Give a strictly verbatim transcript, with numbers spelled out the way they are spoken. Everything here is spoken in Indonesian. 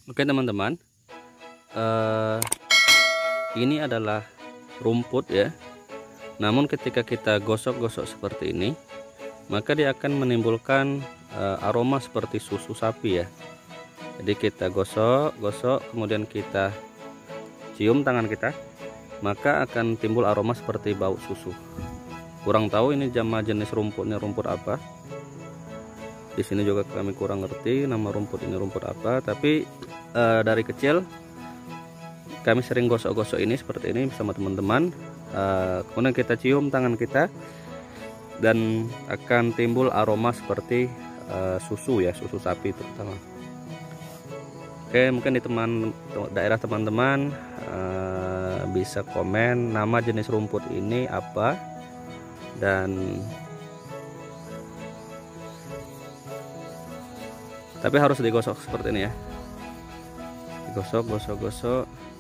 Oke teman-teman, eh, ini adalah rumput ya. Namun ketika kita gosok-gosok seperti ini, maka dia akan menimbulkan eh, aroma seperti susu sapi ya. Jadi kita gosok-gosok, kemudian kita cium tangan kita, maka akan timbul aroma seperti bau susu. Kurang tahu ini jama jenis rumputnya rumput apa. Di sini juga kami kurang ngerti nama rumput ini rumput apa, tapi e, dari kecil kami sering gosok-gosok ini seperti ini bersama teman-teman. E, kemudian kita cium tangan kita dan akan timbul aroma seperti e, susu ya, susu sapi terutama. Oke, mungkin di teman daerah teman-teman e, bisa komen nama jenis rumput ini apa, dan tapi harus digosok seperti ini ya, digosok gosok gosok